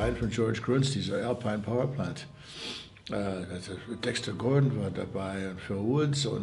Zeit von George Gruntz, dieser Alpine Power Plant. Dexter Gordon war dabei und Phil Woods und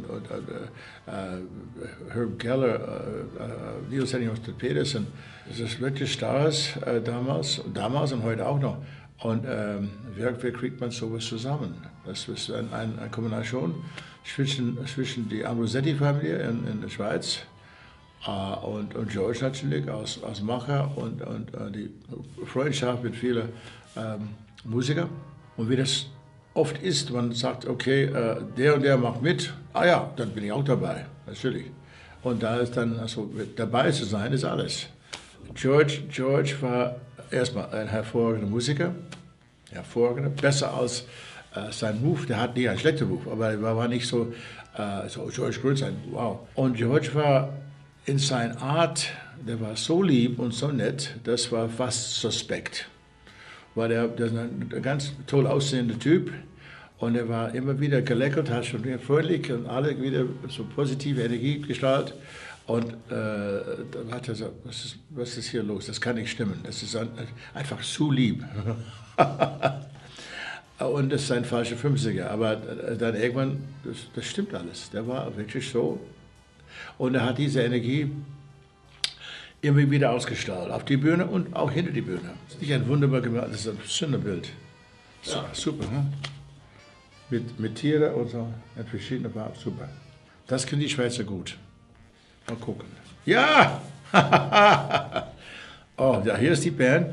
Herb Keller, Niels Henning Peterson. Das ist wirklich Stars damals und heute auch noch. Und wie kriegt man sowas zusammen? Das ist eine Kombination zwischen die Ambrosetti-Familie in der Schweiz und George natürlich als Macher und die Freundschaft mit vielen Musikern. Und wie das oft ist, man sagt, okay, der und der macht mit, ah ja, dann bin ich auch dabei, natürlich. Und da ist dann, also dabei zu sein, ist alles. George war erstmal ein hervorragender Musiker, besser als sein Move, der hat nie einen schlechten Move, aber er war nicht so George Gruntz, wow. Und George war in seiner Art, der war so lieb und so nett, das war fast suspekt. War der ist ein ganz toll aussehender Typ und er war immer wieder gelächelt, hat schon wieder freundlich und alle wieder so positive Energie gestrahlt. Und dann hat er gesagt, was ist hier los? Das kann nicht stimmen. Das ist einfach zu lieb. Und das ist ein falscher 50er. Aber dann irgendwann, das stimmt alles. Der war wirklich so. Und er hat diese Energie immer wieder ausgestrahlt, auf die Bühne und auch hinter die Bühne. Das ist nicht ein wunderbar gemacht, das ist ein schönes Bild. Ja. Super, ne? Mit Tieren und so, in verschiedenen Farben, super. Das können die Schweizer gut. Mal gucken. Ja! Oh, ja, hier ist die Band.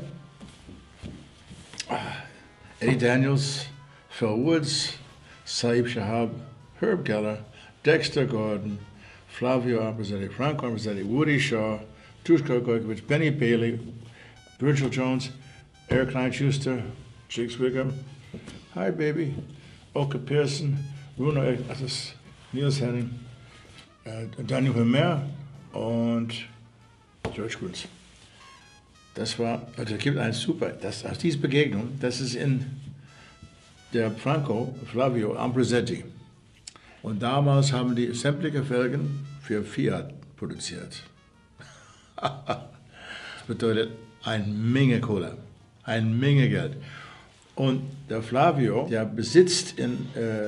Eddie Daniels, Phil Woods, Saib Shahab, Herb Keller, Dexter Gordon, Flavio Ambrosetti, Franco Ambrosetti, Woody Shaw, Duško Gojkovic, Benny Bailey, Virgil Jones, Eric Klein-Schuster, Jigs Wiggum, Hi Baby, Oke Pearson, Bruno Niels Henning, Daniel Vermeer und George Gruntz. Das war, also es gibt ein super, aus dieser Begegnung, das ist in der Franco Flavio Ambrosetti. Und damals haben die sämtliche Felgen für Fiat produziert. Das bedeutet eine Menge Kohle, eine Menge Geld. Und der Flavio, der besitzt in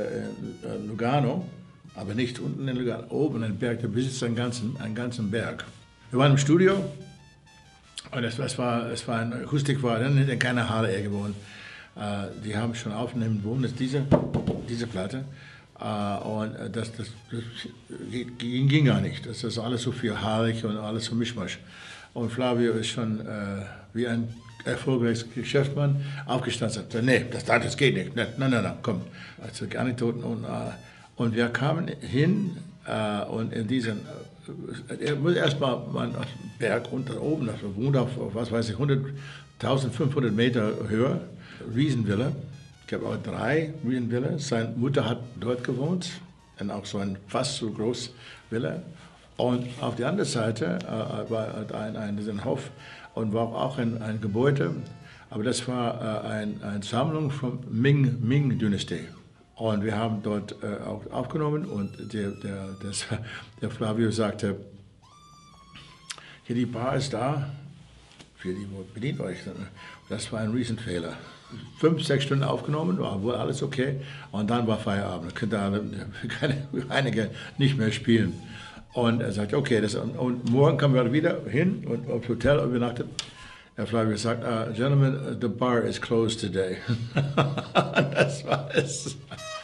Lugano, aber nicht unten in Lugano, oben in den Berg, der besitzt einen ganzen Berg. Wir waren im Studio und es war eine Akustik, war dann keine Halle irgendwo. Die haben schon aufnehmen wollen, das ist diese Platte. Und das ging gar nicht. Das ist alles so viel haarig und alles so Mischmasch. Und Flavio ist schon wie ein erfolgreicher Geschäftsmann aufgestanden und sagte, nee, das geht nicht. Nein, komm. Also Anekdoten und wir kamen hin und in diesen, er muss erstmal einen Berg unter oben, also wohnt auf, was weiß ich, 1500 Meter Höhe, Riesenvilla. Ich habe auch 3 Riesenvillen. Seine Mutter hat dort gewohnt, und auch so ein fast so groß Villa. Und auf der anderen Seite war ein Hof und war auch ein Gebäude, aber das war eine Sammlung von Ming-Dynastie. Und wir haben dort auch aufgenommen und der Flavio sagte, hier die Bar ist da, für die bedient euch. Das war ein Riesenfehler. 5, 6 Stunden aufgenommen, war wohl alles okay und dann war Feierabend. Da könnte einige nicht mehr spielen. Und er sagt, okay, und morgen kommen wir wieder hin und aufs Hotel übernachtet. Herr Flavio sagt, Gentlemen, the bar is closed today. Das war es.